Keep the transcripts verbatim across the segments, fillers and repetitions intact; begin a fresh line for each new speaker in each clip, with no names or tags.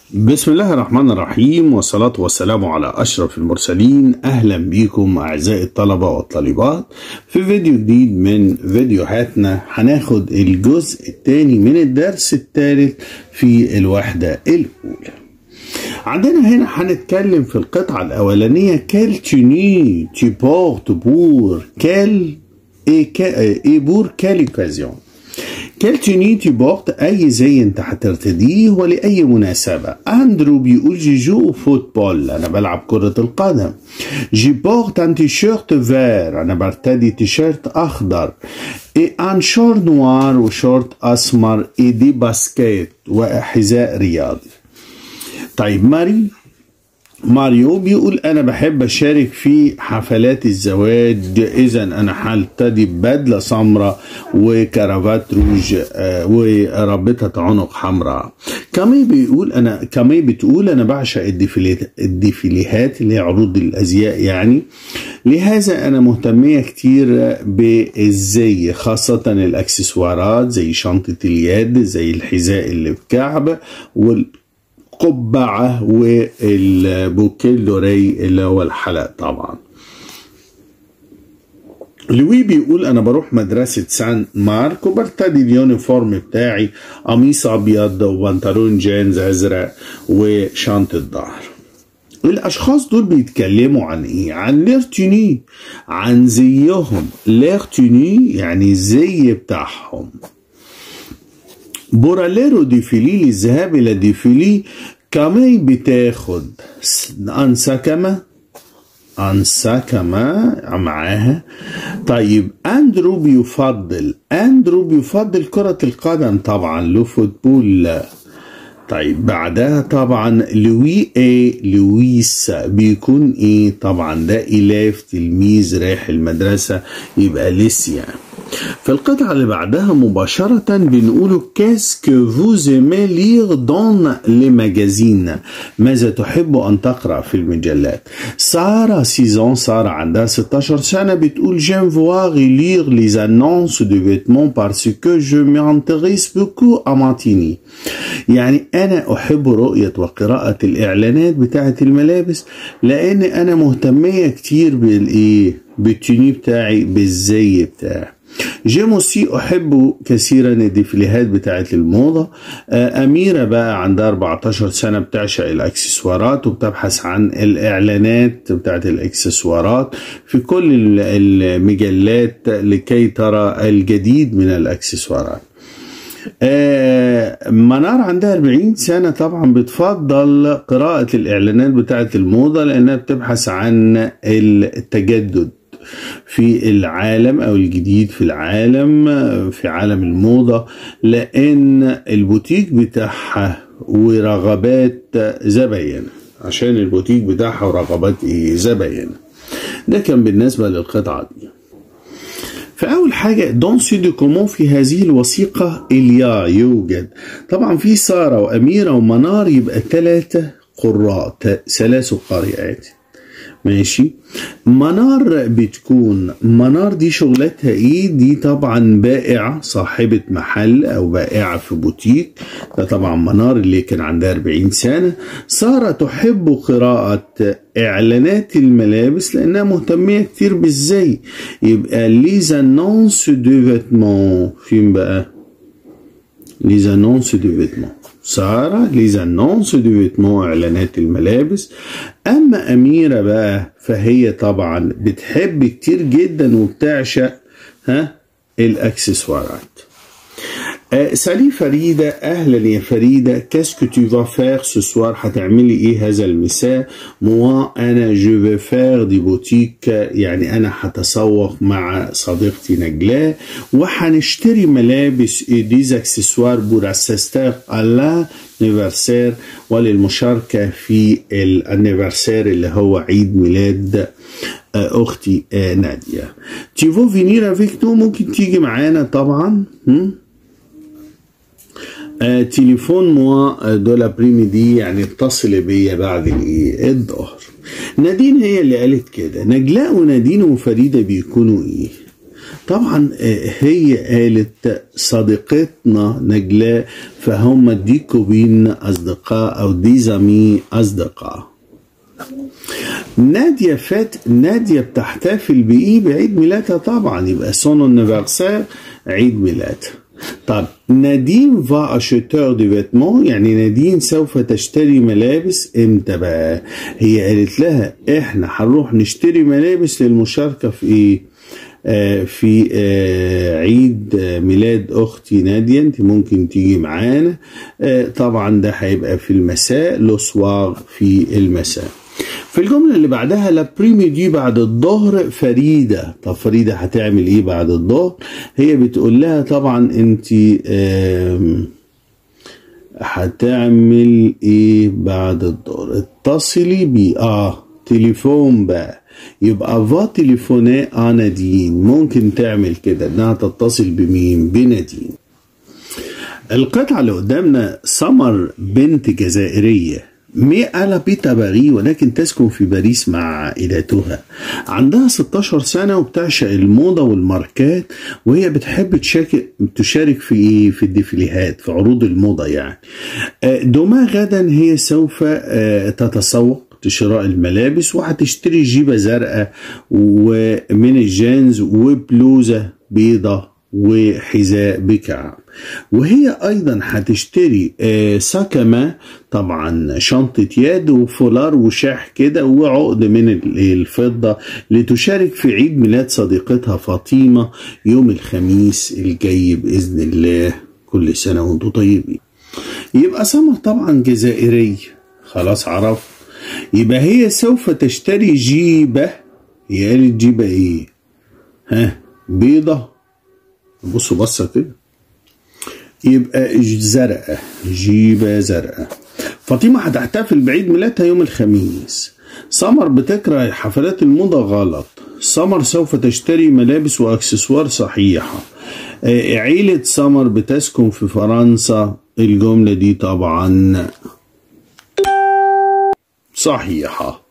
بسم الله الرحمن الرحيم، والصلاة والسلام على أشرف المرسلين. أهلا بكم أعزائي الطلبة والطالبات في فيديو جديد من فيديوهاتنا. هناخد الجزء الثاني من الدرس الثالث في الوحدة الأولى. عندنا هنا هنتكلم في القطعة الأولانية quelle tenue tu portes pour quelle et pour quelle occasion. quelle tenue tu portes أي زي أنت هترتديه ولأي مناسبة. أندرو بيقول جي جو فوتبول، أنا بلعب كرة القدم. جي بورت ان تيشيرت فير، أنا برتدي تيشيرت أخضر. إي ان شور نوار وشورت أسمر. إي دي باسكيت وحذاء رياضي. طيب ماري ماريو بيقول أنا بحب أشارك في حفلات الزواج، إذا أنا هرتدي بدلة سمراء وكرافات روج ورابطة عنق حمراء. كامي بيقول أنا كامي بتقول أنا بعشق الديفيليهات الديفيليهات اللي هي عروض الأزياء يعني، لهذا أنا مهتمية كتير بالزي، خاصة الأكسسوارات زي شنطة اليد، زي الحذاء اللي بكعب وال قبعة والبوكيل دوري اللي هو الحلق. طبعا لوي بيقول أنا بروح مدرسة سان مارك وبرتدي اليونيفورم بتاعي، قميص أبيض وبنطلون جينز أزرق وشنطة ظهر. الأشخاص دول بيتكلموا عن إيه؟ عن لير توني، عن زيهم. لير توني يعني الزي بتاعهم. بوراليرو ديفيلي للذهاب إلى ديفيلي. كامي بتاخد أنساكما أنساكما معاها. طيب أندرو بيفضل أندرو بيفضل كرة القدم طبعا، لو فوتبول. طيب بعدها طبعا لوي ايه لويس بيكون ايه؟ طبعا ده إلاف تلميذ رايح المدرسة، يبقى ليسيا. في القطعة اللي بعدها مباشرة بنقوله كاسكو فوز ايمي لير دون لي ماجازين، ماذا تحب أن تقرأ في المجلات. سارة سيزون، سارة عندها ستاشر سنة، بتقول جيم فواغ لير لي زانونس دو فيتمون بارسكو جو مانتريس بوكو أماتيني، يعني أنا أحب رؤية وقراءة الإعلانات بتاعة الملابس لأن أنا مهتمية كتير بالإيه؟ بالتوني بتاعي، بالزي بتاعي. جيموسي أحب كثيرا الديفيليهات بتاعة الموضة. أميرة بقى عندها أربعتاشر سنة، بتعشق الأكسسوارات وبتبحث عن الإعلانات بتاعة الأكسسوارات في كل المجلات لكي ترى الجديد من الأكسسوارات. آه منار عندها أربعين سنة، طبعا بتفضل قراءة الإعلانات بتاعة الموضة لأنها بتبحث عن التجدد في العالم أو الجديد في العالم، في عالم الموضة، لأن البوتيك بتاعها ورغبات زباين، عشان البوتيك بتاعها ورغبات إيه؟ زباين. ده كان بالنسبة للقطعة دي. فأول حاجة دون سي دو كومون، في هذه الوثيقة إليا يوجد. طبعا في سارة وأميرة ومنار، يبقى ثلاثة قراء، ثلاث قارئات. ماشي. منار بتكون منار دي شغلتها ايه؟ دي طبعا بائعة، صاحبة محل او بائعة في بوتيك. ده طبعا منار اللي كان عندها أربعين سنة. سارة تحب قراءة اعلانات الملابس لانها مهتمية كتير بالزي، يبقى ليز انونس دو فيتمون. فين بقى؟ ليز انونس دو فيتمون. سارة ليز انونس دو فيتمون، اعلانات الملابس. اما اميرة بقى فهي طبعا بتحب كتير جدا وبتعشق ها الاكسسوارات. آه سالي فريدة، اهلا يا فريدة. كاسكو تو فا فير سو سوار، هتعملي ايه هذا المساء؟ موا انا جو في فير دي بوتيك، يعني انا هتسوق مع صديقتي نجلاء وهنشتري ملابس ديز اكسسوار بور اسيستر على انيفرسير، وللمشاركة في الانيفرسير اللي هو عيد ميلاد اختي نادية. تيفو فينير افيك نو، ممكن تيجي معانا طبعا. هم؟ آه تليفون موا دو لابريميدي، يعني اتصل بيا بعد الايه؟ الظهر. نادين هي اللي قالت كده. نجلاء ونادين وفريدة بيكونوا ايه؟ طبعا هي قالت صديقتنا نجلاء، فهم دي كوبين أصدقاء أو دي زمي أصدقاء. نادية فات، نادية بتحتفل بإيه؟ بعيد ميلادها طبعا، يبقى سون انيفرسير عيد ميلادها. طب نادين فا اشيتور دي فيتمون، يعني نادين سوف تشتري ملابس امتى بقى؟ هي قالت لها احنا هنروح نشتري ملابس للمشاركة في ايه؟ آه في آه عيد آه ميلاد اختي نادية، انت ممكن تيجي معانا. آه طبعا ده هيبقى في المساء، لو سوار في المساء. في الجملة اللي بعدها لابريمي دي بعد الظهر فريدة. طب فريدة هتعمل ايه بعد الظهر؟ هي بتقول لها طبعا انت هتعمل ايه بعد الظهر؟ اتصلي بي اه تليفون بقى، يبقى فا تليفوني اه نادين، ممكن تعمل كده انها تتصل بمين؟ بنادين. القطعة اللي قدامنا سمر بنت جزائرية مي ألا بيتا باري، ولكن تسكن في باريس مع عائلتها. عندها ستاشر سنة وبتعشق الموضة والماركات، وهي بتحب تشارك تشارك في في الديفيليهات، في عروض الموضة يعني. دوما غدا هي سوف تتسوق شراء الملابس، وهتشتري جيبة زرقاء ومن الجينز وبلوزة بيضة وحذاء بكعب. وهي ايضا هتشتري ساكما، طبعا شنطة يد وفولار وشاح كده وعقد من الفضة، لتشارك في عيد ميلاد صديقتها فاطمة يوم الخميس الجاي بإذن الله. كل سنة وانتم طيبين. يبقى سمر طبعا جزائري، خلاص عرف. يبقى هي سوف تشتري جيبة، هي قالت جيبة ايه؟ ها بيضة، بصوا بصة كده، يبقى زرقاء، جيبة زرقاء. فاطمة هتحتفل بعيد ميلادها يوم الخميس. سمر بتكره حفلات الموضة، غلط. سمر سوف تشتري ملابس واكسسوار، صحيحة. عيلة سمر بتسكن في فرنسا، الجملة دي طبعا صحيحة.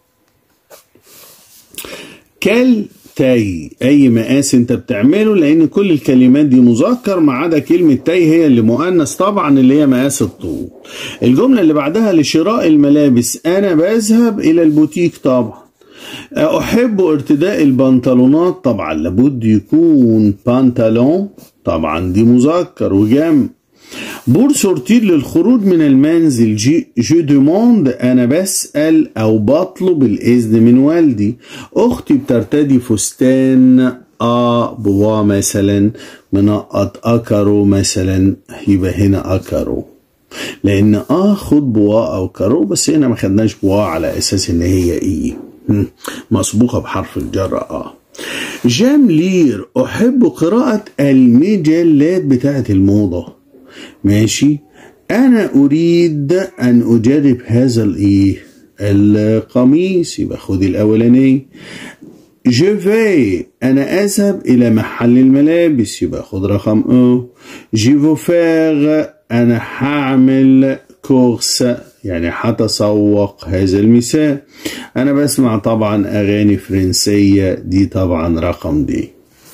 كل تاي، اي مقاس انت بتعمله، لان كل الكلمات دي مذكر ما عدا كلمه تاي هي اللي مؤنث طبعا، اللي هي مقاس الطول. الجمله اللي بعدها لشراء الملابس انا بذهب الى البوتيك، طبعا. احب ارتداء البنطلونات، طبعا لابد يكون بنطلون، طبعا دي مذكر وجمع. بور سورتير للخروج من المنزل، جي جو دوموند انا بسأل او بطلب الاذن من والدي. اختي بترتدي فستان ا بوا مثلا، منقط اكرو مثلا، يبقى هنا اكرو، لان اه خد بوا او كرو، بس هنا ما خدناش بوا على اساس ان هي ايه مسبوقه بحرف الجر اه. جام لير احب قراءة المجلات بتاعة الموضة، ماشي. انا اريد ان اجرب هذا الايه القميص، يبقى خد الاولاني. جو في انا اذهب الى محل الملابس، يبقى خد رقم او. جي فو فيغ انا هعمل كورس، يعني هتسوق هذا المساء. انا بسمع طبعا اغاني فرنسية، دي طبعا رقم دي.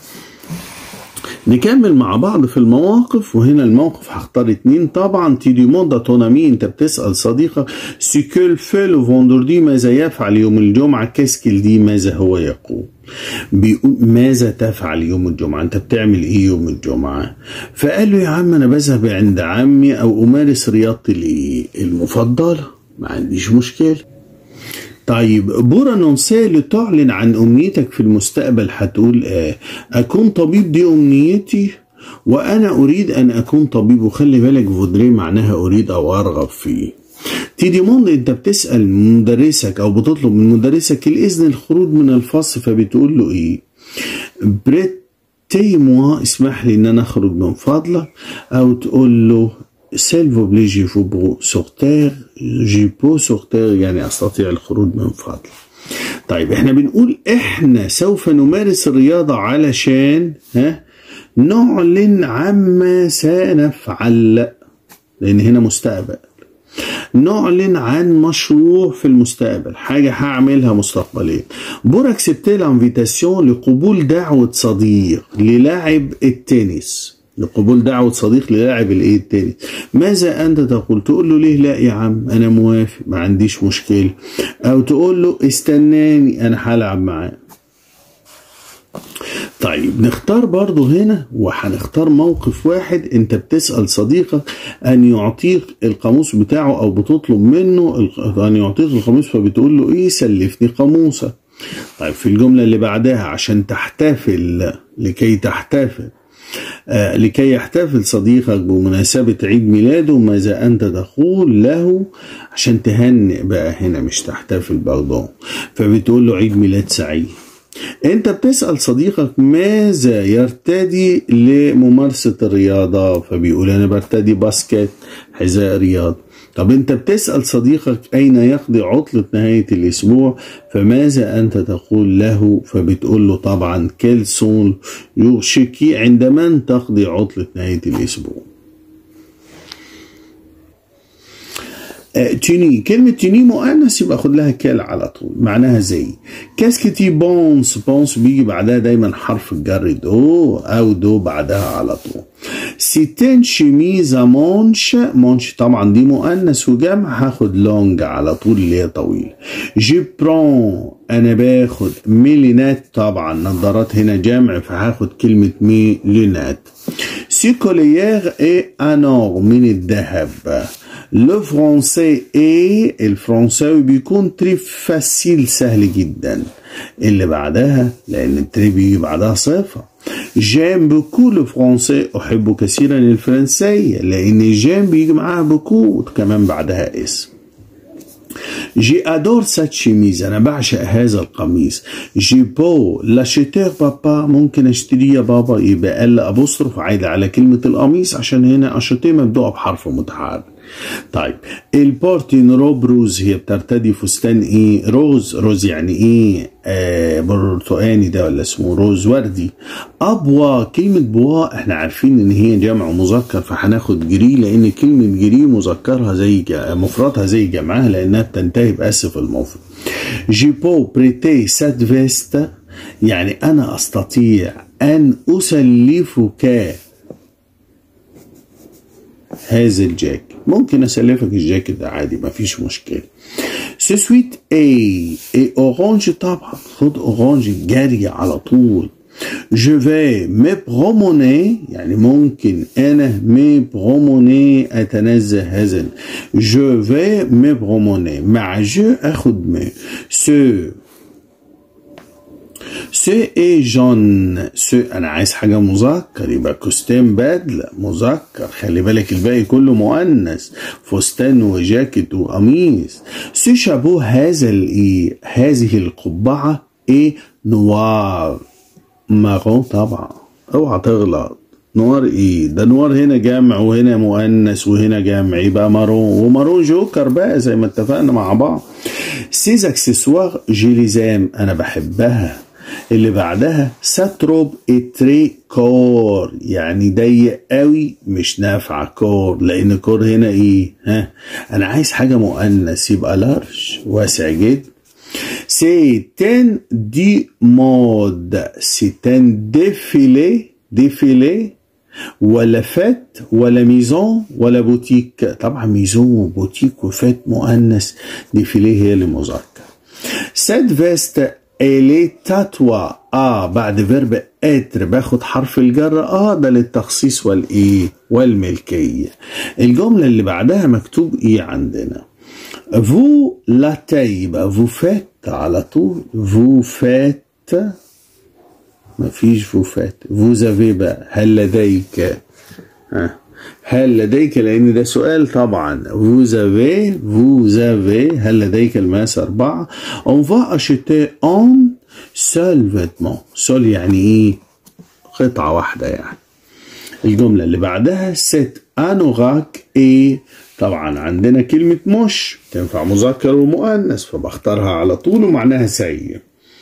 نكمل مع بعض في المواقف، وهنا الموقف هختار اتنين طبعا. تيدي مودا تونامي، انت بتسأل صديقك سيكول فيلو فوندردي، ماذا يفعل يوم الجمعة؟ كاسكيل دي ماذا هو يقول؟ بيقول ماذا تفعل يوم الجمعة، انت بتعمل ايه يوم الجمعة؟ فقال له يا عم انا بذهب عند عمي او امارس رياضتي الايه المفضلة، ما عنديش مشكلة. طيب بورا نونسي، تعلن عن امنيتك في المستقبل، هتقول اه اكون طبيب، دي امنيتي وانا اريد ان اكون طبيب. وخلي بالك فودري معناها اريد او ارغب فيه. تيدي موند انت بتسأل مدرسك او بتطلب من مدرسك الاذن الخروج من الفصل، فبتقول له ايه؟ بريتي موا، اسمح لي ان انا اخرج من فضلك. او تقول له سيلفو بلي جي فو بو سورتير، جي بو سورتير يعني استطيع الخروج من فضلك. طيب احنا بنقول احنا سوف نمارس الرياضة علشان ها نعلن عما سنفعل، لان هنا مستقبل. نعلن عن مشروع في المستقبل، حاجة هعملها مستقبليا. بور اكسبتي لانفيتاسيون، لقبول دعوة صديق للاعب التنس، لقبول دعوة صديق للاعب الايه التنس. ماذا انت تقول؟ تقول له ليه لا يا عم انا موافق ما عنديش مشكلة، او تقول له استناني انا هلعب معاه. طيب نختار برضو هنا وهنختار موقف واحد، انت بتسأل صديقك ان يعطيك القاموس بتاعه او بتطلب منه ان يعطيك القاموس، فبتقول له ايه سلفني قاموسك. طيب في الجملة اللي بعدها عشان تحتفل، لكي تحتفل آه لكي يحتفل صديقك بمناسبة عيد ميلاده، ماذا أنت تقول له؟ عشان تهنئ بقى هنا مش تحتفل برضه، فبتقول له عيد ميلاد سعيد. انت بتسأل صديقك ماذا يرتدي لممارسة الرياضة، فبيقول انا برتدي باسكت حذاء رياض. طب انت بتسأل صديقك اين يقضي عطلة نهاية الاسبوع، فماذا انت تقول له؟ فبتقول له طبعا كيل سون يوشكي، عند من تقضي عطلة نهاية الاسبوع. توني، كلمة توني مؤنث يبقى خد لها كال على طول، معناها زي. كاسكتي بونس، بونس بيجي بعدها دايما حرف الجر دو او دو بعدها على طول. سيتين شميزة مونش، مونش طبعا دي مؤنث وجمع، هاخد لونج على طول اللي هي طويلة. جي برون انا باخد ميلينات، طبعا نظارات هنا جمع فهاخد كلمة مي لونات. سيكوليير اي انور من الذهب. لو فرونسي ايه، الفرنساوي بيكون تري فاسيل سهل جدا. اللي بعدها لان التري بيجي بعدها صفة. جيم بوكو لو فرونسي، احب كثيرا الفرنسية، لان جيم بيجي معاها بوكو كمان بعدها اسم. جي ادور سات شيميز، انا بعشق هذا القميص. جي بو لاشيتير بابا، ممكن اشتريه يا بابا، يبقى ال ابوستروف عايده على كلمه القميص عشان هنا اشيتيه مبدوءه بحرف متحرك. طيب البورتين روب روز، هي بترتدي فستان ايه؟ روز، روز يعني ايه؟ آه برتقاني ده ولا اسمه روز وردي. ابوا، كلمة بوا احنا عارفين ان هي جمع مذكر فهناخد جري، لان كلمة جري مذكرها زي مفردها زي جمعها لانها بتنتهي باسف المفرد. جيبو بريتي سات فيستا، يعني انا استطيع ان اسلفك هذا الجاكيت، ممكن اسلفك الجاكيت ده عادي مفيش مشكله. سو سويت اي اي اورانج، طبعا خد اورانج جاري على طول. جو في مي بروموني، يعني ممكن انا مي بروموني اتنزه هذا. جو في مي بروموني، مع جو اخد مي. سو سو اي جون، سو انا عايز حاجه مذكر يبقى كوستين بدله مذكر، خلي بالك الباقي كله مؤنث، فستان وجاكيت وقميص. سو شابو، هذا الايه، هذه القبعه ايه؟ نوار مارون، طبعا اوعى تغلط. نوار ايه ده؟ نوار هنا جمع وهنا مؤنث وهنا جمع، يبقى مارون، ومارون جوكر بقى زي ما اتفقنا مع بعض. سيز اكسسوار جيليزام، انا بحبها. اللي بعدها ساتروب اتري كور، يعني ضيق قوي مش نافعه كور، لان كور هنا ايه؟ ها انا عايز حاجه مؤنث يبقى لارج واسع جدا. سيتان دي مود، سيتان ديفيلي، ديفيلي ولا فات ولا ميزون ولا بوتيك؟ طبعا ميزون وبوتيك وفات مؤنث، ديفيلي هي اللي مذكر. سات فيست الي تاتوا، اه بعد فيرب اتر باخد حرف الجر، اه ده للتخصيص والايه والملكيه. الجمله اللي بعدها مكتوب ايه عندنا؟ فو لاتي، يبقى فو فات على طول. فو فات، مفيش فو فات. فو زافي بقى، هل لديك؟ ها هل لديك، لان ده سؤال طبعا. vous avez vous avez هل لديك المقاس أربعة. on va acheter un seul vêtement. seul يعني ايه؟ قطعة واحدة يعني. الجملة اللي بعدها set anorak ايه؟ طبعا عندنا كلمة مش تنفع مذكر ومؤنث فبختارها على طول ومعناها سيء.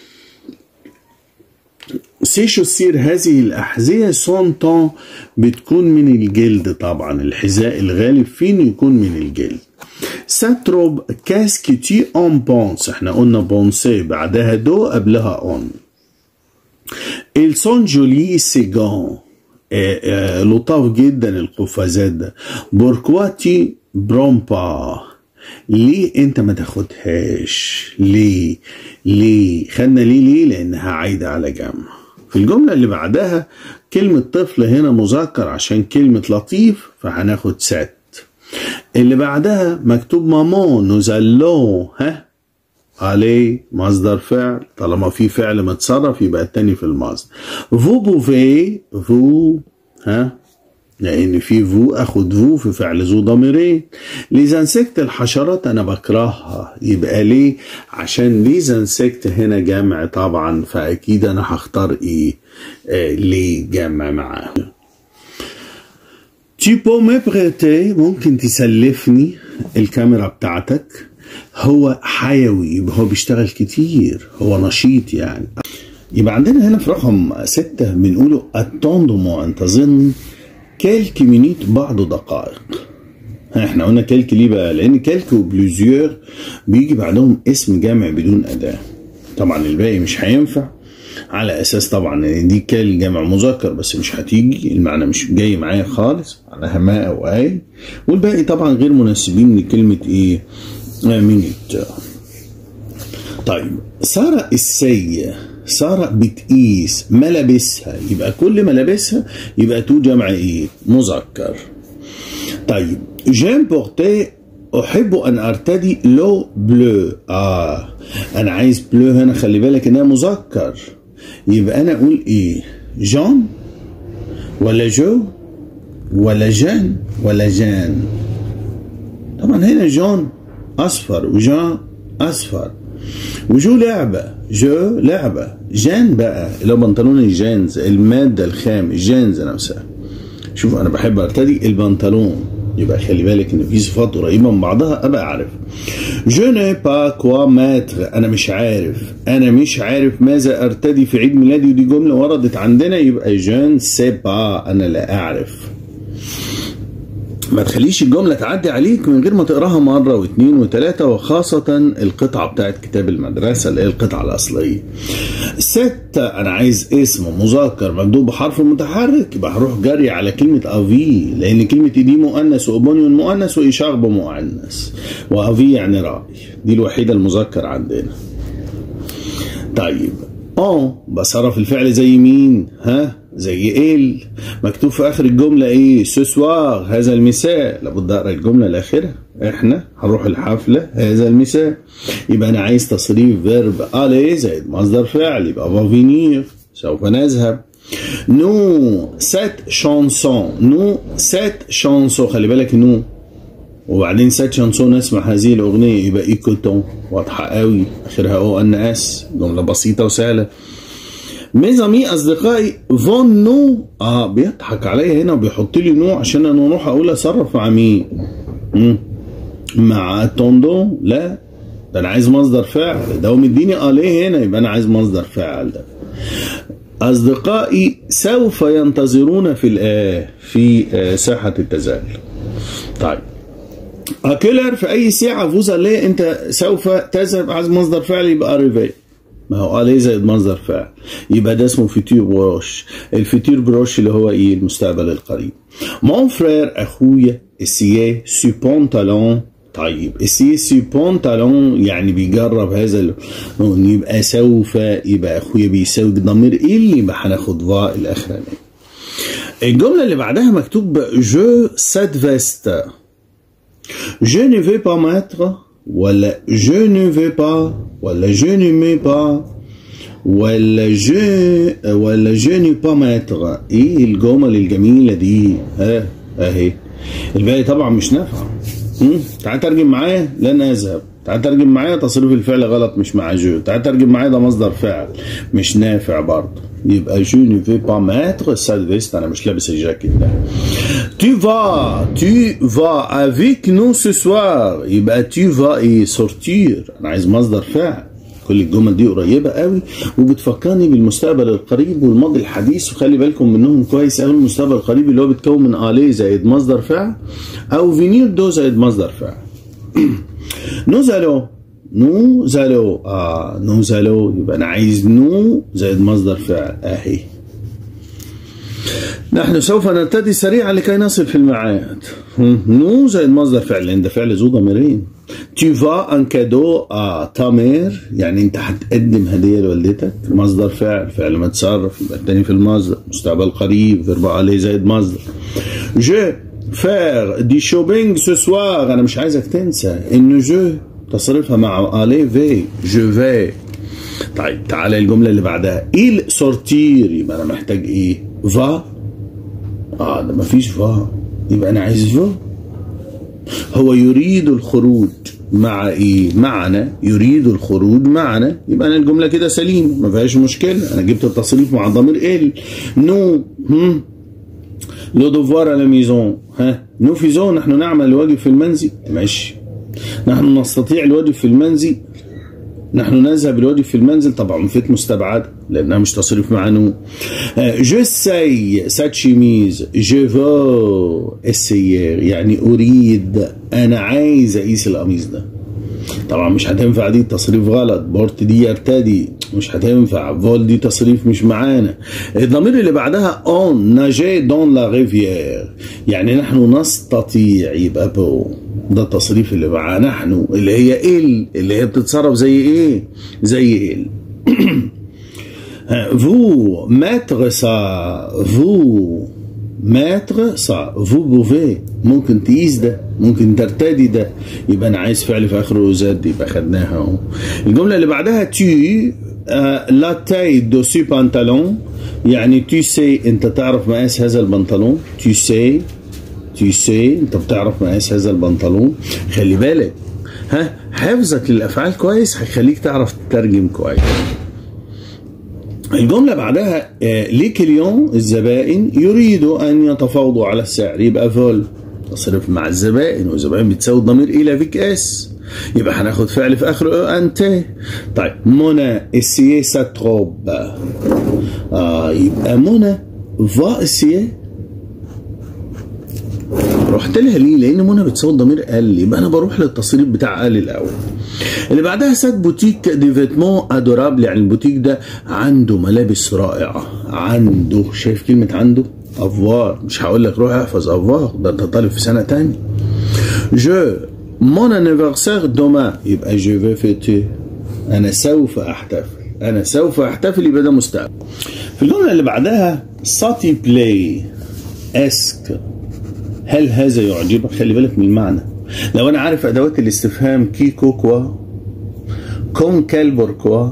سيشوسير، هذه الأحذية سونتون بتكون من الجلد، طبعا الحذاء الغالب فين يكون من الجلد. ساتروب كاسكي تي اون بونس، احنا قلنا بونسي بعدها دو قبلها اون. ils sont jolis ces gants، لطاف جدا القفازات ده. بوركوا تي برونبا، ليه انت ما تاخدهاش؟ ليه؟ ليه خدنا ليه؟ ليه لانها عايده على جمع. في الجمله اللي بعدها كلمه طفل هنا مذكر عشان كلمه لطيف فهناخد سات. اللي بعدها مكتوب مامون نوزالون، ها عليه مصدر فعل، طالما في فعل متصرف يبقى التاني في المصدر. فو بوفي، فو ها لان في فو اخد فو في فعل ذو ضميرين. ليزانسكت الحشرات انا بكرهها، يبقى ليه؟ عشان ليزانسكت هنا جمع طبعا، فاكيد انا هختار ايه؟ آه ليه جمع معاه. Tu peux me prêter، ممكن تسلفني الكاميرا بتاعتك. هو حيوي يبقى هو بيشتغل كتير، هو نشيط يعني. يبقى عندنا هنا في رقم ستة بنقوله اتوندمو، انتظرني كالك مينيت، بعض دقائق. احنا قلنا كالك ليه بقى؟ لان كالك وبلوزيور بيجي بعدهم اسم جامع بدون اداة، طبعا الباقي مش هينفع، على اساس طبعا ان دي كال جمع مذكر بس مش هتيجي، المعنى مش جاي معايا خالص على ما او اي، والباقي طبعا غير مناسبين لكلمه ايه؟ مينيت. طيب ساره السيء، ساره بتقيس ملابسها، يبقى كل ملابسها يبقى تو جمع ايه؟ مذكر. طيب جيم بورتي، احب ان ارتدي لو بلو، اه انا عايز بلو هنا، خلي بالك انها مذكر، يبقى انا اقول ايه؟ جون ولا جو ولا جان ولا جان؟ طبعا هنا جون اصفر وجان اصفر، وجو لعبه، جو لعبه، جان بقى اللي هو بنطلون الجينز، الماده الخام الجينز نفسها. شوف انا بحب ارتدي البنطلون، يبقى خلي بالك ان في صفات قريبه من بعضها ابقى اعرف. جو ني با كوا ماتر، انا مش عارف، انا مش عارف ماذا ارتدي في عيد ميلادي، ودي جمله وردت عندنا، يبقى جو سي با، انا لا اعرف. ما تخليش الجمله تعدي عليك من غير ما تقراها مره واثنين وثلاثه، وخاصه القطعه بتاعت كتاب المدرسه اللي هي القطعه الاصليه. ستة انا عايز اسم مذكر مبدوء بحرف متحرك، يبقى هروح جري على كلمه افي، لان كلمه دي مؤنث واوبونيون مؤنث واشارب مؤنث، وافي يعني راي، دي الوحيده المذكر عندنا. طيب اه بصرف الفعل زي مين؟ ها زي ال، مكتوب في اخر الجمله ايه؟ سوسوار، هذا المساء، لابد اقرا الجمله الاخيره، احنا هنروح الحفله هذا المساء، يبقى انا عايز تصريف فيرب الي زائد مصدر فعل، يبقى فافينير، سوف نذهب. نو سات شانسون، نو سات شانسون، خلي بالك نو وبعدين سات شانسون نسمع هذه الاغنيه، يبقى ايكوتون، واضحه قوي، اخرها او ان اس، جمله بسيطه وسهله. ميزامي اصدقائي فون نو، اه بيضحك عليا هنا وبيحط لي نو عشان انا اروح اقول اصرف مع مين؟ مم. مع توندو؟ لا ده انا عايز مصدر فعل، ده هو مديني اليه هنا، يبقى انا عايز مصدر فعل ده. اصدقائي سوف ينتظرون في الآه في آه ساحه التزلج. طيب اكيلر في اي ساعه فوزا ليه انت سوف تذهب، عايز مصدر فعل يبقى اريفي، ما هو اليه زائد مصدر فعل، يبقى ده اسمه فيتور بروش. الفيتور بروش اللي هو ايه؟ المستقبل القريب. مون فرير اخويا اسيي سو بونتالون، طيب اسيي سو بونتالون يعني بيجرب هذا، يبقى سوف، يبقى اخويا بيساوي ضمير ايه اللي يبقى هناخد فا الاخرانيه. الجمله اللي بعدها مكتوب جو سات فيست، je ne vais pas mettre ولا je ne vais pas ولا je ne mets pas ولا je ولا je ne pas mettre. ايه الجمل الجميله دي؟ ها اهي، الباقي طبعا مش نافعه. تعال ترجم معايا، لن اذهب. تعال ترجم معايا تصريف الفعل غلط مش مع جو. تعال ترجم معايا ده مصدر فعل مش نافع برضه، يبقى جو ne vais pas mettre cette veste، انا مش لابس الجاكيت ده. Tu vas tu vas avec nous ce soir، يبقى tu vas ايه؟ sortir، انا عايز مصدر فعل. كل الجمل دي قريبه قوي وبتفكرني بالمستقبل القريب والماضي الحديث، وخلي بالكم منهم كويس قوي. المستقبل القريب اللي هو بيتكون من الي زائد مصدر فعل، او فينير دو زائد مصدر فعل. nous allons nous allons اه nous allons يبقى انا عايز نو زائد مصدر فعل اهي. نحن سوف نرتدي سريعا لكي نصل في الميعاد. نو زائد مصدر فعل لان ده فعل ذو ضميرين. tu vas un cadeau à ta mère يعني انت هتقدم هديه لوالدتك. مصدر فعل فعل متصرف يبقى التاني في المصدر. مستقبل قريب فيرب aller زائد مصدر. je faire du shopping ce soir انا مش عايزك تنسى ان جو تصرفها مع aller في je vais. طيب تعالى الجمله اللي بعدها il sortir يبقى انا محتاج ايه؟ va اه ده مفيش فا يبقى انا عايز فا. هو يريد الخروج مع ايه؟ معنا. يريد الخروج معنا يبقى انا الجمله كده سليمه ما فيهاش مشكله. انا جبت التصريف مع ضمير ال. نو هم لو دوفوار على ميزون ها نو فيزون نحن نعمل الواجب في المنزل. ماشي. نحن نستطيع الواجب في المنزل. نحن نذهب الواجب في المنزل طبعا فيت مستبعد لانها مش تصريف مع نو. جو ساي سات شيميز جو فو اسيير يعني اريد انا عايز اقيس القميص ده. طبعا مش هتنفع دي تصريف غلط. بورت دي يرتدي مش هتنفع. فول دي تصريف مش معانا. الضمير اللي بعدها اون ناجي دون لا ريفيير يعني نحن نستطيع يبقى بو ده التصريف اللي مع نحن اللي هي ال اللي هي بتتصرف زي ايه؟ زي ال. vous mettre ça vous mettre ça vous pouvez ممكن تقيس ده ممكن ترتدي ده يبقى انا عايز فعل في اخره زاد يبقى خدناها اهو. الجمله اللي بعدها tu la taille de ce pantalon يعني tu sais انت تعرف مقاس هذا البنطلون. tu sais tu sais انت بتعرف مقاس هذا البنطلون. خلي بالك ها حفظك للافعال كويس هيخليك تعرف تترجم كويس. الجملة بعدها ليه كليون الزبائن يريدوا أن يتفاوضوا على السعر يبقى فول تصرف مع الزبائن والزبائن بتساوي الضمير إلى فيك اس يبقى هناخد فعل في آخره أنت. طيب منى اسيي ساتروب آه يبقى منى فا اسيي رحت لها ليه؟ لأن منى بتساوي الضمير قال يبقى أنا بروح للتصريف بتاع قال الأول. اللي بعدها سات بوتيك دي فيتمون ادورابل يعني البوتيك ده عنده ملابس رائعه. عنده شايف كلمه عنده؟ افوار. مش هقول لك روح احفظ افوار ده انت طالب في سنه تانية. جو مون انيفرسير دوما يبقى جو في فيتي انا سوف احتفل. انا سوف احتفل يبقى ده مستقبل. في الجمله اللي بعدها ساتي بلاي اسك هل هذا يعجبك؟ خلي بالك من المعنى. لو انا عارف ادوات الاستفهام كي كوكوا كون كال بوركوا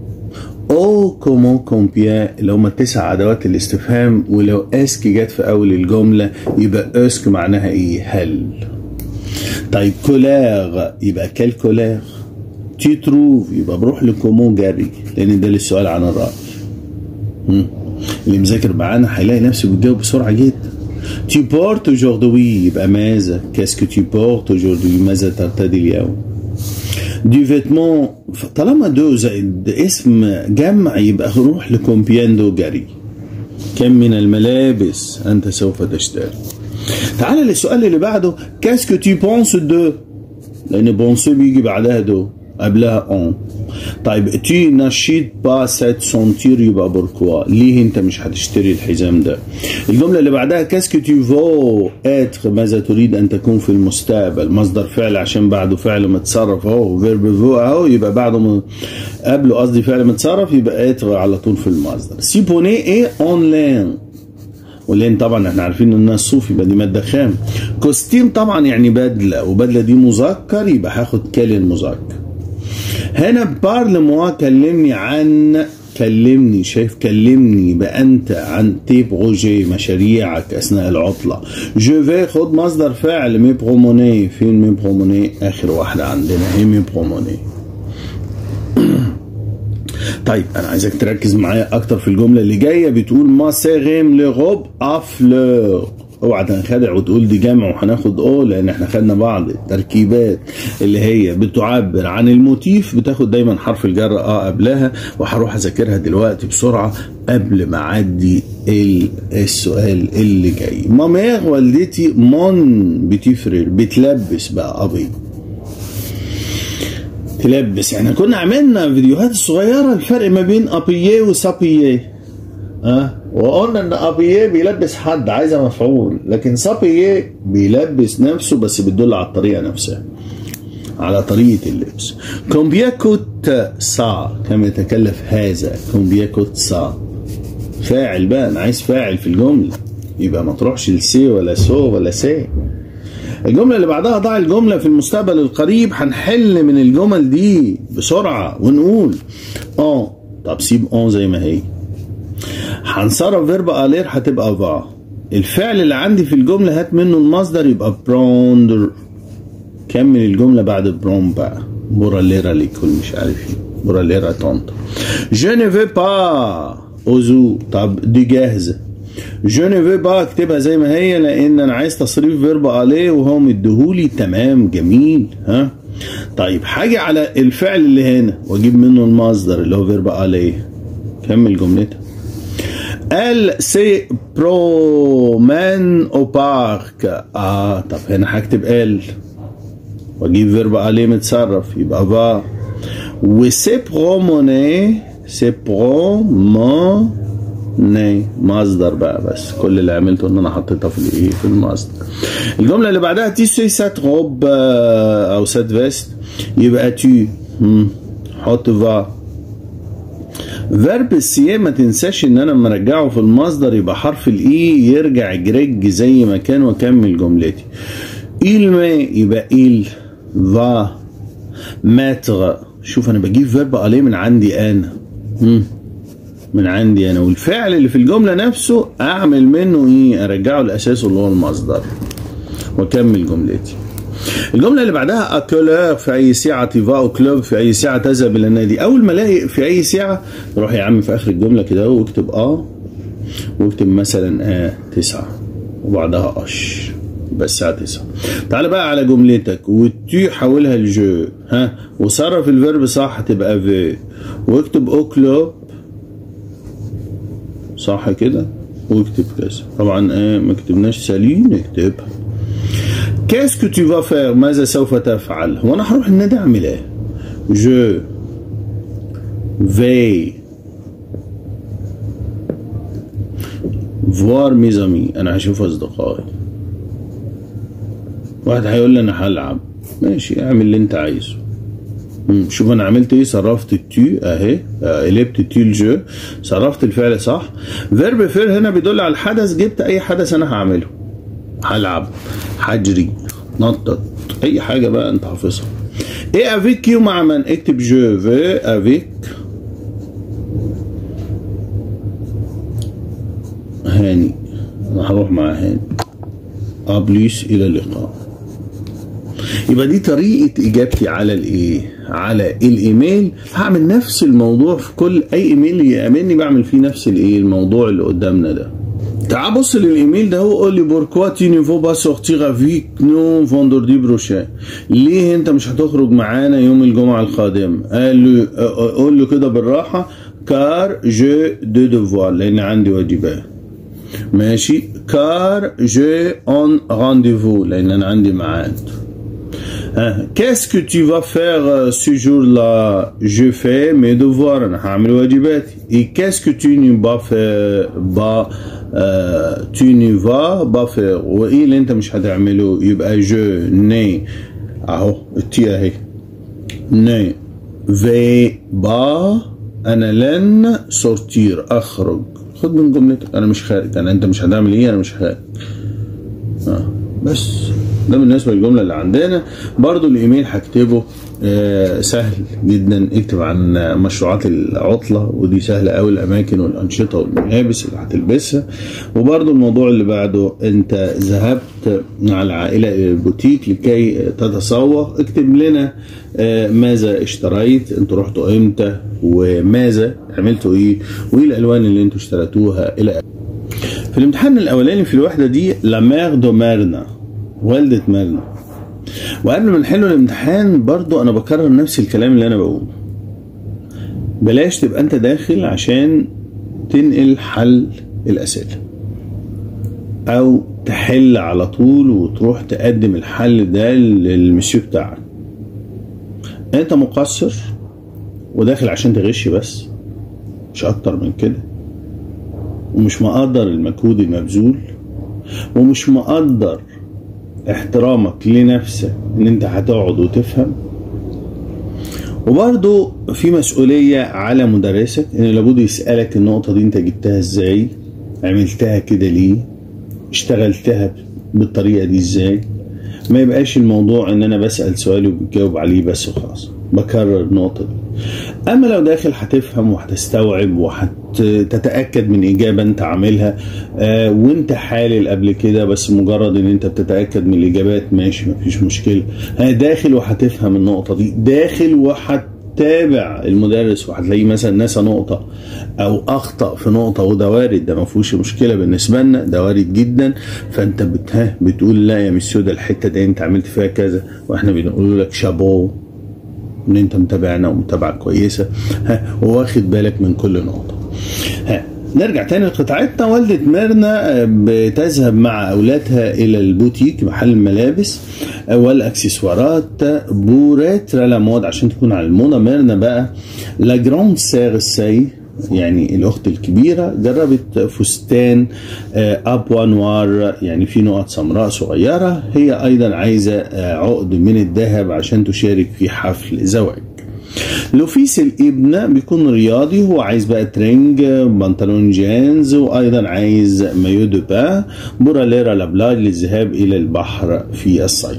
او كومون كومبيان اللي هما التسع ادوات الاستفهام ولو اسك جت في اول الجمله يبقى اسك معناها ايه؟ هل. طيب كولاغ يبقى كال كولاغ. تي تروف يبقى بروح لكومون جاري لان ده للسؤال عن الراي. اللي مذاكر معانا هيلاقي نفسه بيجاوب بسرعه جدا. Tu portes aujourd'hui يبقى ماذا؟ Qu'est-ce que tu portes aujourd'hui؟ ماذا ترتدي اليوم؟ Du vêtement طالما دو زائد اسم جمع يبقى روح لكومبياندو جاري. كم من الملابس أنت سوف تشتري؟ تعال للسؤال اللي بعده Qu'est-ce que tu penses de؟ لأن بونسو بيجي بعدها دو قبلها اون. طيب تي ناشيت با سات سونتير يبقى بوركوا ليه انت مش هتشتري الحزام ده؟ الجمله اللي بعدها كاسكو تي فو اتر ماذا تريد ان تكون في المستقبل؟ مصدر فعل عشان بعده فعل متصرف اهو فيرب فو اهو يبقى بعده م... قبله قصدي فعل متصرف يبقى اتر على طول في المصدر. سي بوني ايه اونلاين ولين طبعا احنا عارفين انها الصوف يبقى دي ماده خام. كوستيم طبعا يعني بدله وبدله دي مذكر يبقى هاخد كلمه مذكر. هنا بارل موا كلمني عن كلمني شايف كلمني يبقى انت عن تي بروجي مشاريعك اثناء العطله. جو في خد مصدر فعل مي بروموني. فين مي بروموني؟ اخر واحده عندنا هي مي بروموني. طيب انا عايزك تركز معايا اكتر في الجمله اللي جايه بتقول ما سيغيم لي غوب افلور. اوعى تنخدع وتقول دي جمع وهناخد او لان احنا خدنا بعض التركيبات اللي هي بتعبر عن الموتيف بتاخد دايما حرف الجر اه قبلها وهروح اذاكرها دلوقتي بسرعه قبل ما اعدي السؤال اللي جاي. مامير والدتي مون بتفرر بتلبس بقى ابي تلبس. احنا كنا عملنا فيديوهات صغيرة الفرق ما بين ابييه وسابييه، اه وقلنا ان ابييه بيلبس حد عايزة مفعول، لكن سابييه بيلبس نفسه بس بتدل على الطريقة نفسها، على طريقة اللبس. كومبيا كوت سا، كم يتكلف هذا. كومبيا كوت سا فاعل بقى، انا عايز فاعل في الجملة، يبقى ما تروحش لسي ولا سو ولا سي. الجملة اللي بعدها ضع الجملة في المستقبل القريب. هنحل من الجمل دي بسرعة ونقول اه. طب سيب اون زي ما هي. هنصرف فيرب الير هتبقى فا. الفعل اللي عندي في الجملة هات منه المصدر يبقى بروندر. كمل الجملة بعد برون بقى. بوراليرا ليكول مش عارف ايه. بوراليرا طنطا. جو ne veux pas اوزو. طب دي جاهزة. جو ne veux pas اكتبها زي ما هي لان انا عايز تصريف فيرب اليه وهو مديهولي. تمام جميل. ها طيب هاجي على الفعل اللي هنا واجيب منه المصدر اللي هو فيرب اليه. كمل جملتها. Elle se promène au parc. اه طب هنا هكتب elle واجيب فيرب اليه متصرف يبقى va. و se promener se promener مصدر بقى، بس كل اللي عملته ان انا حطيتها في الايه في المصدر. الجمله اللي بعدها تي سي سات روب او سات فيست يبقى تي حط فا. فيرب السي ما تنساش ان انا مرجعه في المصدر يبقى حرف الاي يرجع جريج زي ما كان واكمل جملتي. il ما يبقى il va mettre. شوف انا بجيب فيرب اليه من عندي انا مم. من عندي انا، والفعل اللي في الجمله نفسه اعمل منه ايه؟ ارجعه لاساسه اللي هو المصدر واكمل جملتي. الجمله اللي بعدها اكولر في اي ساعه تيفا او كلوب في اي ساعه تذهب الى النادي. اول ما الاقي في اي ساعه روح يا عم في اخر الجمله كده واكتب اه واكتب مثلا اه تسعه وبعدها اش يبقى الساعه تسعه. تعال بقى على جملتك والتي حولها لجو. ها وصرف الفيرب صح تبقى في واكتب او كلوب صح كده واكتب كذا. طبعا ايه ما كتبناش سالي نكتبها. كاسكو تو فا فير ماذا سوف تفعل. هو انا هروح النادي اعمل ايه؟ جو في فوار ميزامي انا هشوف اصدقائي. واحد هيقول لي انا هلعب. ماشي اعمل اللي انت عايزه. شوف انا عملت ايه؟ صرفت التي اهي قلبت التي الجو صرفت الفعل صح. فيرب فير هنا بيدل على الحدث. جبت اي حدث انا هعمله. هلعب هجري نطط اي حاجه بقى انت حافظها. ايه افيك كيو مع من؟ اكتب جو في افيك هاني. انا هروح مع هاني. ابليس الى اللقاء. يبقى دي طريقة إجابتي على الإيه؟ على الإيميل. هعمل نفس الموضوع في كل أي إيميل يقابلني بعمل فيه نفس الإيه؟ الموضوع اللي قدامنا ده. تعال بص للإيميل ده هو قول لي بوركوا تي ني فو با سورتير افيك نو فوندردي بروشان. ليه أنت مش هتخرج معانا يوم الجمعة القادمة؟ قال له قول له كده بالراحة كار جو دو دوفوار لأن عندي واجبات. ماشي. كار جو اون رانديفو لأن أنا عندي ميعاد. Qu'est-ce que tu vas faire ce jour-là? Je fais mes devoirs. أنا هعمل واجباتي. Et qu'est-ce que tu ne vas faire? Bah, euh, tu ne vas pas faire. وإيه اللي أنت مش هتعمله؟ يبقى je ne أهو التي أهي ne vais pas أنا لن sortir أخرج. خد من جملتك أنا مش خارج. أنا أنت مش هتعمل إيه؟ أنا مش خارج. آه بس ده بالنسبه للجمله اللي عندنا. برضو الايميل هكتبه آه سهل جدا. اكتب عن مشروعات العطله ودي سهله قوي الاماكن والانشطه والملابس اللي هتلبسها. وبرضو الموضوع اللي بعده انت ذهبت مع العائله الى البوتيك لكي تتسوق. اكتب لنا آه ماذا اشتريت، انتوا رحتوا امتى وماذا عملتوا ايه وايه الالوان اللي انتوا اشتريتوها الى. في الامتحان الاولاني في الوحده دي لا مير دو ميرنا والدة ميرنا. وقبل ما نحل الامتحان برضو انا بكرر نفس الكلام اللي انا بقوله. بلاش تبقى انت داخل عشان تنقل حل الاسئله او تحل على طول وتروح تقدم الحل ده للمسيو بتاعك. انت مقصر وداخل عشان تغش بس، مش اكتر من كده، ومش مقدر المجهود المبذول، ومش مقدر احترامك لنفسك ان انت هتقعد وتفهم. وبرضو في مسؤولية على مدرسك ان لابد يسألك النقطة دي انت جبتها ازاي، عملتها كده ليه، اشتغلتها بالطريقة دي ازاي. ما يبقاش الموضوع ان انا بسأل سؤال وبتجاوب عليه بس وخلاص، بكرر النقطة دي. اما لو داخل هتفهم وهتستوعب وهتتأكد من اجابة انت عاملها آه وانت حالل قبل كده، بس مجرد ان انت بتتأكد من الاجابات ماشي مفيش مشكلة. داخل وهتفهم النقطة دي، داخل وهتتابع المدرس وهتلاقيه مثلا نسى نقطة او اخطأ في نقطة، وده وارد، ده مفيهوش مشكلة بالنسبة لنا، ده وارد جدا. فانت بتها بتقول لا يا مسيو ده الحتة دي انت عملت فيها كذا، واحنا بنقول لك شابو ان انت متابعنا ومتابعة كويسة ها وواخد بالك من كل نقطة. ها نرجع تاني لقطعتنا. والدة ميرنا بتذهب مع اولادها الى البوتيك محل الملابس والاكسسوارات بوريتر لا مود عشان تكون على الموضة. ميرنا بقى لا جراند سير سي يعني الاخت الكبيره جربت فستان ابوا نوار يعني في نقط سمراء صغيره، هي ايضا عايزه عقد من الذهب عشان تشارك في حفل زواج. لوفيس الابن بيكون رياضي، هو عايز بقى ترنج بنطلون جينز، وايضا عايز مايو دو با بوراليرا لابلاج للذهاب الى البحر في الصيف.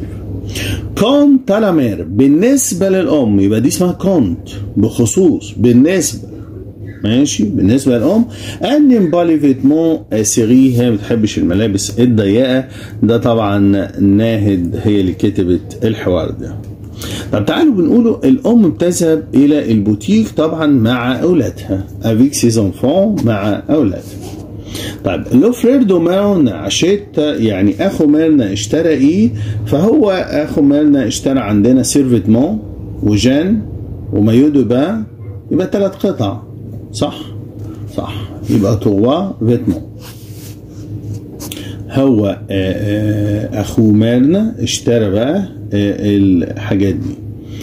كونت على مير بالنسبه للام، يبقى دي اسمها كونت بخصوص بالنسبه ماشي بالنسبه للام. ان بالي فيتمون سيري، هي ما بتحبش الملابس الضيقه. ده طبعا ناهد هي اللي كتبت الحوار ده. طب تعالوا بنقوله الام بتذهب الى البوتيك طبعا مع اولادها افيك سيز انفون مع اولادها. طيب لو فرير دو ميرنا عشت يعني اخو ميرنا اشترى ايه؟ فهو اخو ميرنا اشترى عندنا سيرفيتمون وجان ومايو دو با، يبقى ثلاث قطع صح؟ صح، يبقى تروا فيتمون. هو اخو ميرنا اشترى بقى الحاجات دي.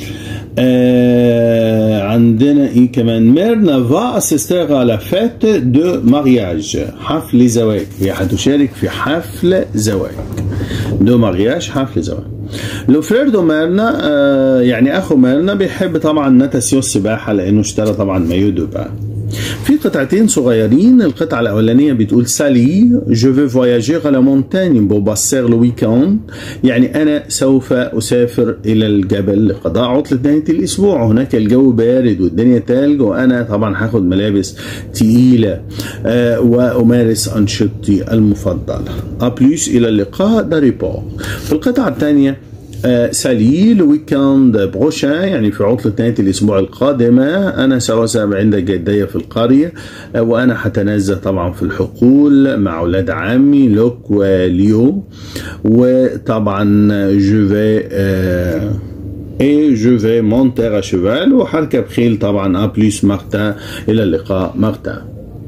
عندنا ايه كمان؟ ميرنا فا اسيستير على فيت دو مارياج، حفل زواج، هي هتشارك في حفل زواج دو مارياج، حفل زواج. لو فرير دو ميرنا آه يعني اخو ميرنا بيحب طبعا نتاسيو السباحه لانه اشترى طبعا مايو دو با. في قطعتين صغيرين. القطعه الاولانيه بتقول سالي جو في فواياجير على مونتاني بو باسير لو ويكاند، يعني انا سوف اسافر الى الجبل لقضاء عطله نهايه الاسبوع، هناك الجو بارد والدنيا تلج وانا طبعا هاخد ملابس تقيله آه وامارس انشطتي المفضله. ابليس الى اللقاء دا ريبور. في القطعه الثانيه آه سالي لو ويكاند بروشان، يعني في عطلة نهاية الأسبوع القادمة أنا سأذهب عند جدي في القرية آه وأنا هتنزه طبعا في الحقول مع أولاد عمي لوك وليو، وطبعا جو في آه اي جو في مونتير شيفال وهركب خيل طبعا. أبليس مارتان، إلى اللقاء مارتان.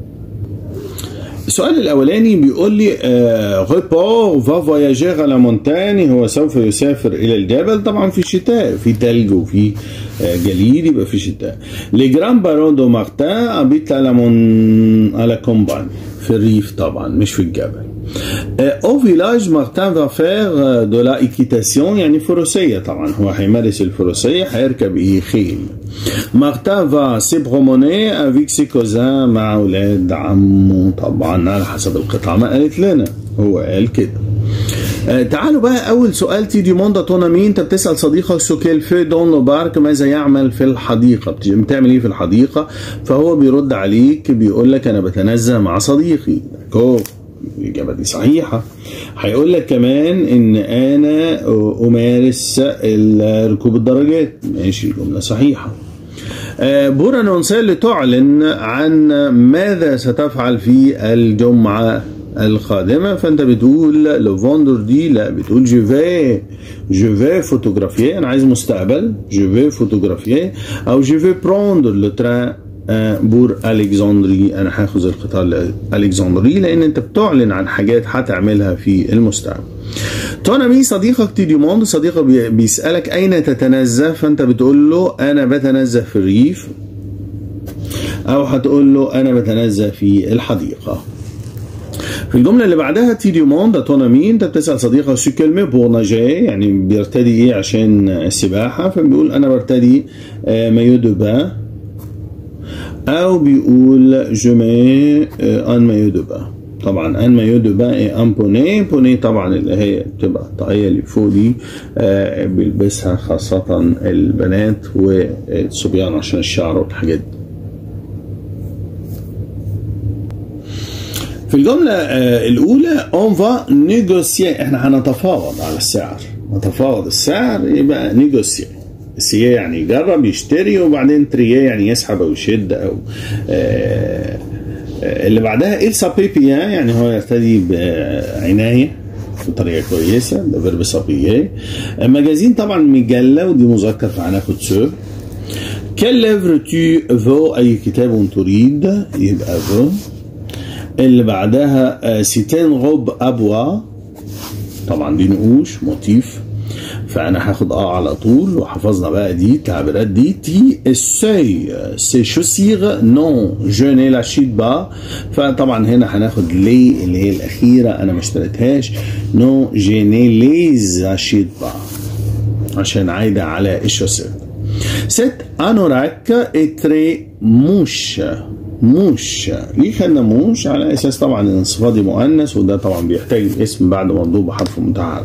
السؤال الاولاني بيقول لي ريبور فا فواياجير على مونتاني، هو سوف يسافر الى الجبل طبعا في الشتاء، في ثلج وفي جليد يبقى في شتاء. لي جران بارون دو مارتان ابيت على مون على كومبان، في الريف طبعا مش في الجبل. او فيلاج مارتان فا فير دو لا ايكيتاسيون، يعني فروسيه طبعا، هو هيمارس الفروسيه، هيركب ايه خيل. مارتان فا سي بروموني افيك سي كوزان، مع اولاد عمه طبعا على حسب القطعه ما قالت لنا، هو قال كده. آه تعالوا بقى اول سؤال تي دي موندا تونا مين، انت بتسال صديقك سوكيل في دون لو بارك، ماذا يعمل في الحديقه، بتعمل ايه في الحديقه؟ فهو بيرد عليك بيقول لك انا بتنزه مع صديقي. كو الإجابة دي صحيحة. هيقول لك كمان إن أنا أمارس ركوب الدراجات، ماشي، الجملة صحيحة. بورا نونسيل تعلن عن ماذا ستفعل في الجمعة القادمة، فأنت بتقول لو فوندردي، لا بتقول جو في جو في فوتوغرافيي، أنا عايز مستقبل، جو في فوتوغرافيي، أو جو في بروندر لو تران بور ألكسندري، أنا هاخذ القطار لألكسندري، لأن أنت بتعلن عن حاجات هتعملها في المستقبل. تون امي صديقك تي ديموند، صديقك بيسألك أين تتنزه، فأنت بتقول له أنا بتنزه في الريف، أو هتقول له أنا بتنزه في الحديقة. في الجملة اللي بعدها تي ديموند تون امي، أنت بتسأل صديقك سو كلمة بور ناجي، يعني بيرتدي إيه عشان السباحة، فبيقول أنا برتدي مايو دو بان، أو بيقول جو مي ان مايو دو بان. طبعا ان مايو دو بان اي ان بوني، بوني طبعا اللي هي بتبقى الطاقية اللي فوق دي آه بيلبسها خاصة البنات والصبيان عشان الشعر والحاجات دي. في الجملة آه الأولى اون فا نيغوسيي، احنا هنتفاوض على السعر، نتفاوض السعر يبقى نيغوسيي. سيي يعني يجرب يشتري، وبعدين تريي يعني يسحب او يشد او آه اللي بعدها il s'habille bien، يعني هو يرتدي بعناية بطريقة كويسة، ده فيرب s'habiller. مجازين طبعا مجلة، ودي مذكر فهناخد سو. quel livre tu veux، أي كتاب تريد يبقى veux. اللي بعدها c'est un robe à bois، طبعا دي نقوش موتيف، فانا هاخد اه على طول، وحفظنا بقى دي التعبيرات دي. تي السي سي شوسيغ نو جو ني لاشيت با، فطبعا هنا هناخد لي اللي هي الاخيره انا ما اشتريتهاش، نو جي ني ليز اشيت با عشان عايده على الشوسيغ. ست انوراك اتري موش، موش ليه خدنا موش على اساس طبعا ان الصفه دي مؤنث، وده طبعا بيحتاج اسم بعد مضروب بحرف متحرك.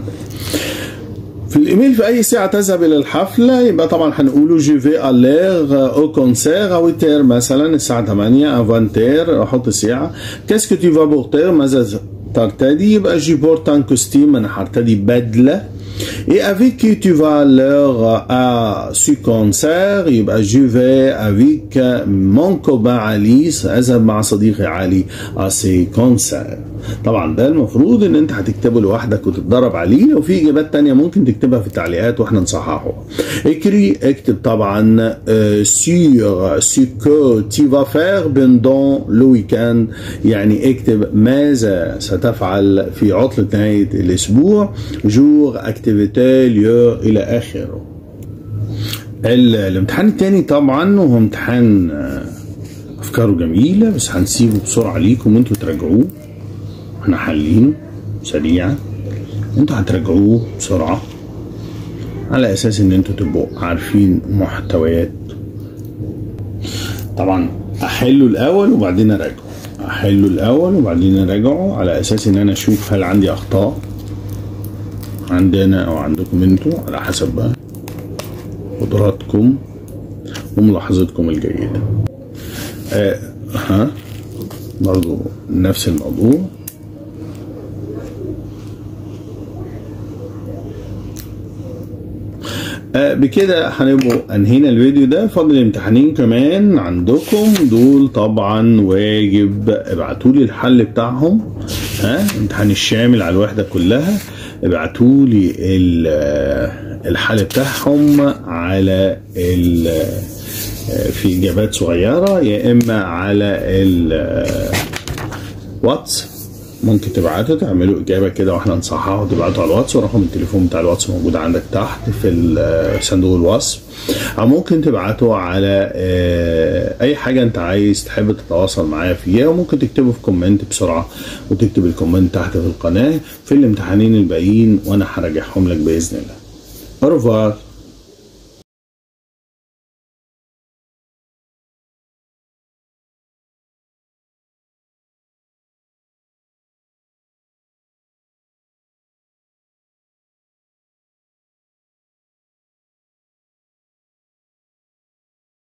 في الايميل في اي ساعه تذهب الى الحفله، يبقى طبعا هنقوله جي في الير او كونسير او تير، مثلا الساعه ثمانية افانتير احط ساعه. كاسكو تي فا بورتير، ماذا ترتدي، يبقى جي بورت ان كوستيم، انا هرتدي بدله. Et avec qui tu vas alors à ce concert، يبقى je vais avec mon copain علي، أذهب مع صديقي علي à ce concert. طبعا ده المفروض ان انت هتكتبه لوحدك وتتدرب عليه، لو في اجابات تانية ممكن تكتبها في التعليقات واحنا نصححه. اكري اكتب طبعا sur ce que tu vas faire pendant le week-end، يعني اكتب ماذا ستفعل في عطلة نهاية الاسبوع، jour activité lieu الى اخره. الامتحان التاني طبعا وهو امتحان افكاره جميلة، بس هنسيبه بسرعة ليكم انتوا تراجعوه، احنا حالينه سريعا، انتوا هتراجعوه بسرعة على اساس ان انتوا تبقوا عارفين محتويات. طبعا احله الاول وبعدين اراجعه، احله الاول وبعدين اراجعه على اساس ان انا اشوف هل عندي اخطاء عندنا او عندكم انتوا، على حسب بقى قدراتكم وملاحظتكم الجيدة. اه ها برضو نفس الموضوع. آه بكده هنبقوا انهينا الفيديو ده. فاضل امتحانين كمان عندكم، دول طبعا واجب ابعتولي الحل بتاعهم، ها امتحان الشامل على الوحدة كلها، ابعتولي الحل بتاعهم على في اجابات صغيرة، يا اما على الواتس، ممكن تبعتوا تعملوا اجابه كده واحنا نصححها وتبعتوا على الواتس، ورقم التليفون بتاع الواتس موجود عندك تحت في صندوق الوصف، او ممكن تبعتوا على اي حاجه انت عايز تحب تتواصل معايا فيها، وممكن تكتبه في كومنت بسرعه وتكتب الكومنت تحت في القناه في الامتحانين الباقيين وانا هراجعهم لك باذن الله. أوروفوار.